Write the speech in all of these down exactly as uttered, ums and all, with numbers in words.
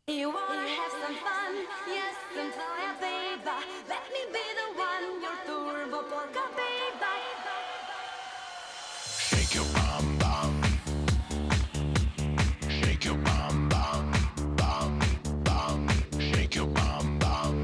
You wanna have some fun? Yes, some fire, baby. Let me be the one, your turbo polka, baby. Shake your bum bum, shake your bum bum, bum bum, shake your bum bum,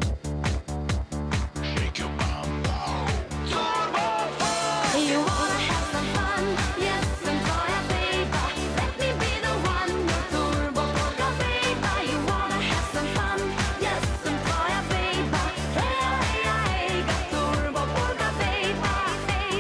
shake your bum bum. Turbo Funk. You wanna have some fun? Yes, some fire, baby. Let me be the one, your turbo polka, baby. You wanna have some fun? Yes, some fire, baby. Hey, hey, hey, got turbo polka, baby. Hey,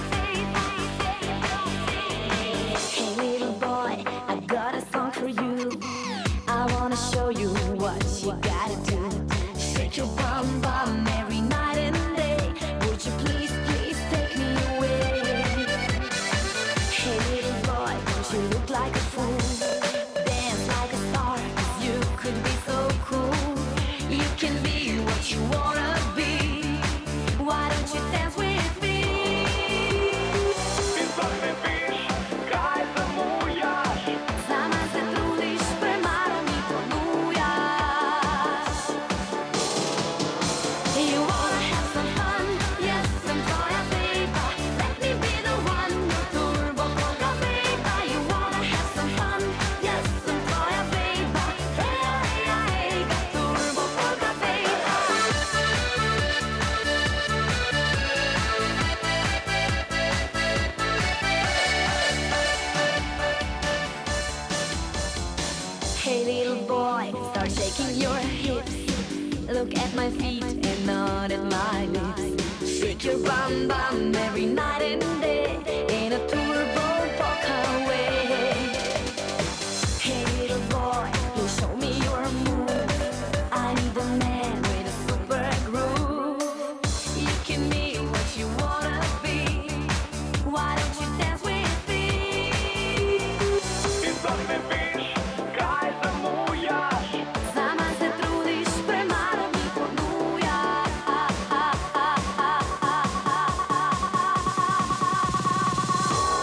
little boy, I got a song for you. I wanna show you what you gotta do. Shake your bum bum every night and day. Would you please, please take me away? Hey little boy, don't you look like a fool? Dance like a star, 'cause you could be so cool. You can be what you wanna be. Why don't you dance with me? Підсохне піш, край замуяш. Сама се трудиш, премало ми плануєш. You wanna have some fun? Yes, some fire, baby. Let me be the one, your turbo polka, baby. You wanna have some fun? Yes, some fire, baby. Hey, hey, hey, got turbo polka, baby. Hey little boy, start shaking your hips. Look at my feet and nod at my lips. Shake your bum bum every night and day in a turbo polka way. Hey little boy, you show me your move. I need a man with a super groove. You can be what you wanna be. Why don't you dance with me? Підсохне піш, край замуяш. Сама се трудиш, премало ми плануєш.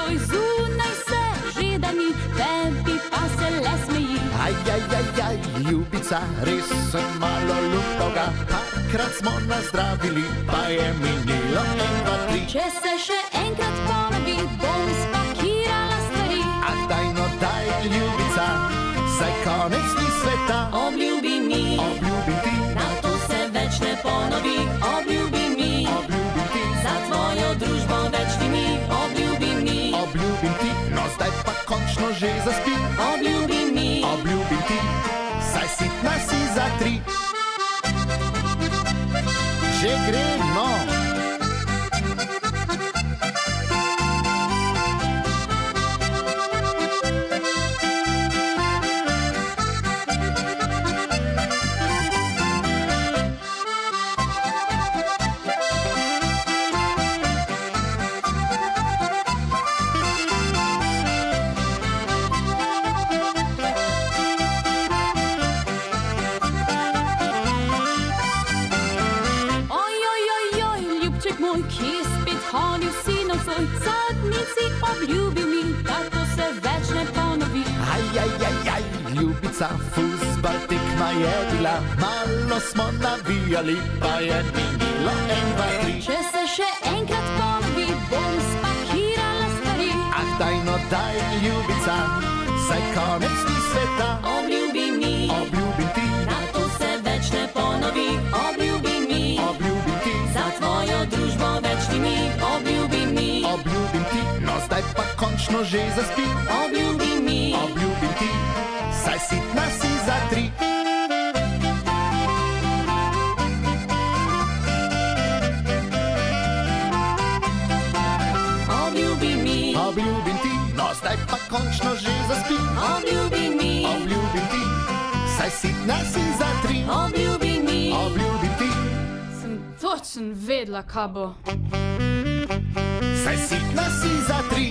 svoj, zunaj se že da ni, tebi pa se le smeji. Aj, aj, aj, aj, ljubica, res sem malo ljuboga, parkrat smo nazdravili, pa je minilo en, dva, tri. Če se še enkrat ponovi, bom spakirala stvari. A daj no daj, ljubica, saj konec ni sveta. Obljubi mi, Obljubim ti, da to se več ne ponovi. Obljubi mi, obljubim ti, za tvojo družbo več ti ni. Obljubi mi, obljubim ti, no zdaj pa končno že zaspi. obljubi mi, Obljubim ti, saj sitna si za tri. Že gre, no. moj, ki spet hodil si navzoj, zadnjici obljubi mi, da to se več ne ponovi. Aj, aj, aj, aj, ljubica, fuzbal tekma je bila, malo smo navijali, pa je minilo en, dva, tri. Če se še enkrat ponovi, bom spakirala stvari. Ah, daj no daj, ljubica, saj konec ni sveta. Obljubi mi, Obljubim ti, da to se več ne ponovi. Obljubi mi, obljubim ti, za tvojo družbo več ti ni. Obljubi mi, obljubim ti, no zdaj pa končno že zaspi. obljubi mi, Obljubim ti, saj sitna si za tri. obljubi mi, Obljubim ti, no zdaj pa končno že zaspi. obljubi mi, Obljubim ti, saj sitna si za tri. obljubi mi. Obljubim ti, Sem točno vedela, kaj bo. saj sitna si za tri.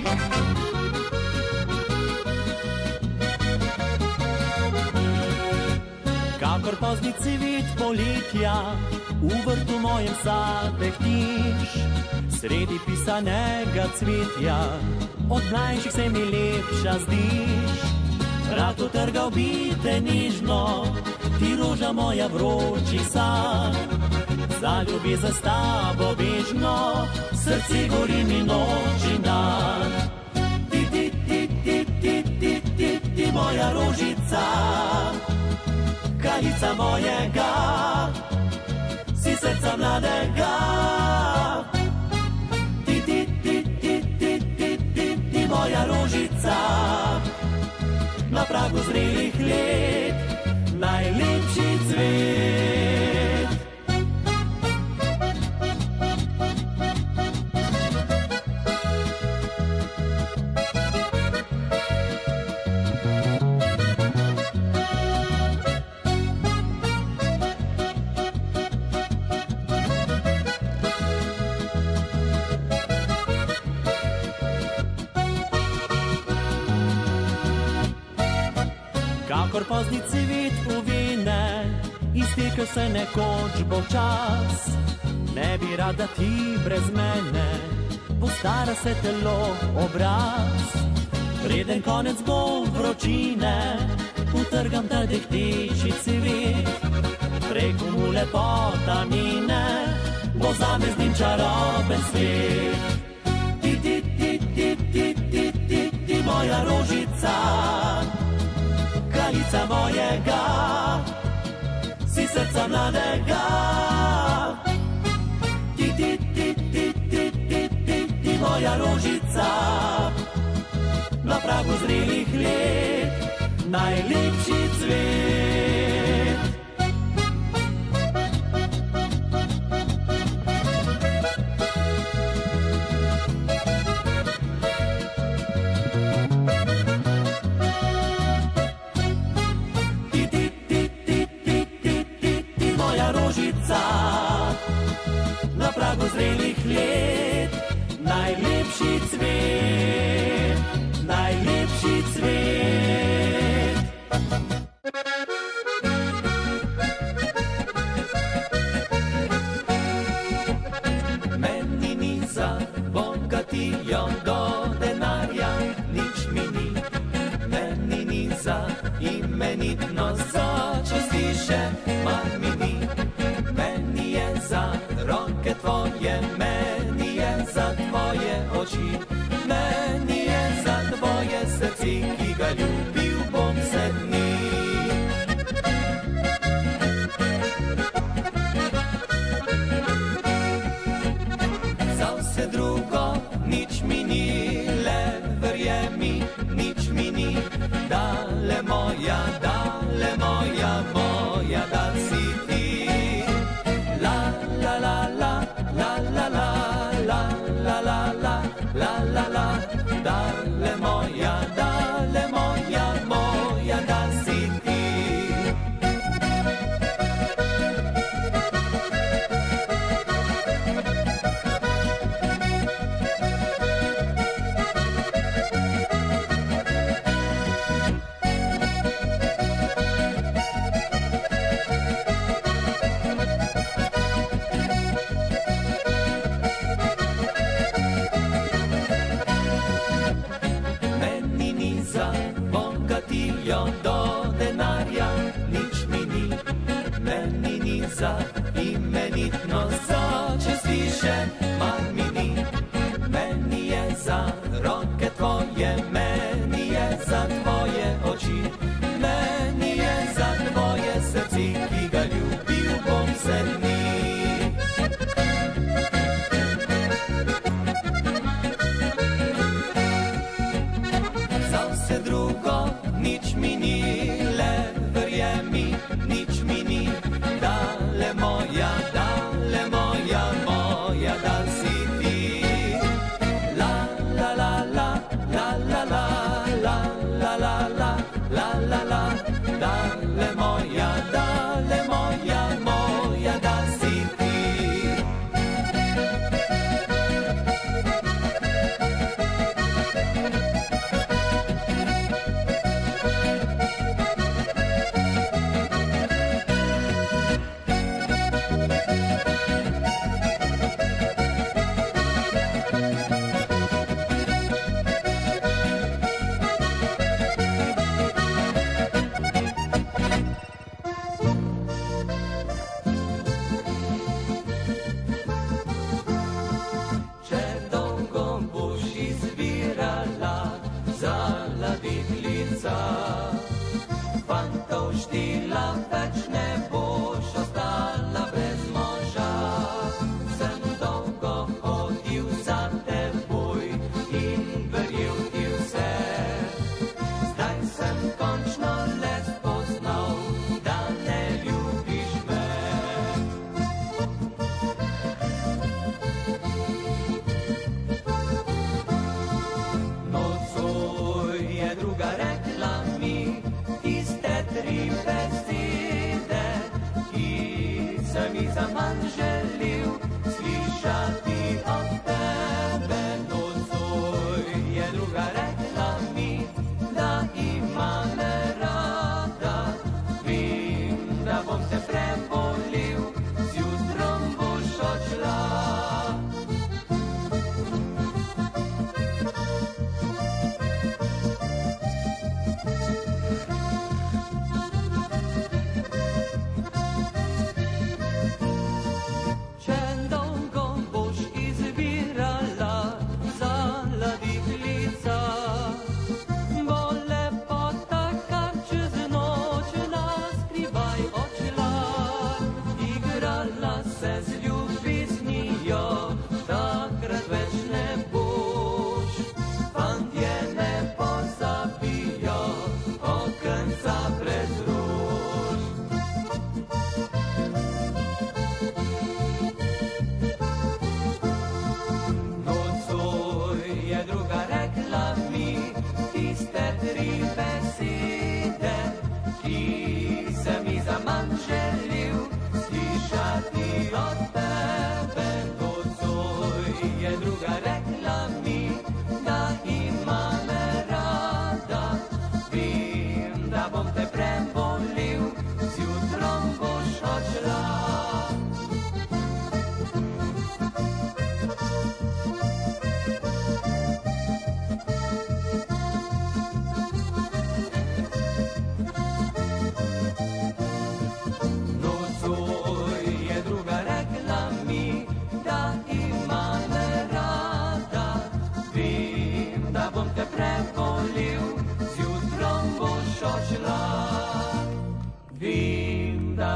Kakor pozni cvet poletja, v vrtu mojem zapehtiš, sredi pisanega cvetja, od mlajših se mi lepša zdiš. Rad utrgal bi te nežno, ti roža moja vročih sanj, za ljubezen s tabo bežno, srce gori mi noč in dan. Ti, ti, ti, ti, ti, ti, ti, ti, moja rožica, kraljica mojega, si srca mladega. Ti, ti, ti, ti, ti, ti, ti, ti, moja rožica, na pragu zrelih let, najlepši cvet. Kakor pozni cvet uvene, iztekel se nekoč bo čas. Ne bi rada ti brez mene, postara se telo, obraz. Preden konec bo vročine, utrgam ta dehteči cvet. Preko mu lepota mine, bo zame z njim čaroben svet. Ti, ti, ti, ti, ti, ti, ti, ti, moja rožica, kraljica mojega, si srca mladega. Ti, ti, ti, ti, ti, ti, ti, ti, moja rožica, na pragu zrelih let, najlepši cvet. Rožica, na pragu zrelih let, najlepši cvet, najlepši cvet. začas više, mar mi ni. Meni je za roke tvoje, meni je za tvoje oči, meni je za tvoje srce, ki ga ljubil bom vse dni. Za vse drugo nič mi ni, le verjemi, nič mi ni. Dale moja, dale moja, moja, da si ti. La la la la, la la la, la la la la, la la la. Dale moja, dale moja, moja, da si ti. Do denarja nič mi ni, meni ni za imenitnost, začas više, mar mi ni. Meni je za roke tvoje, meni je za tvoje oči, meni je za tvoje srce, ki ga ljubil bom vse dni. Za vse drugo nič mi ni, le verjemi, nič mi ni. Dale moja, dale moja, moja, da si ti. La la la la, la la la, la la la la, la la la. Dale moja, dale moja, moja, da si ti.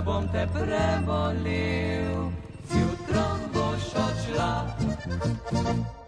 bom te prebolel, zjutraj boš odšla.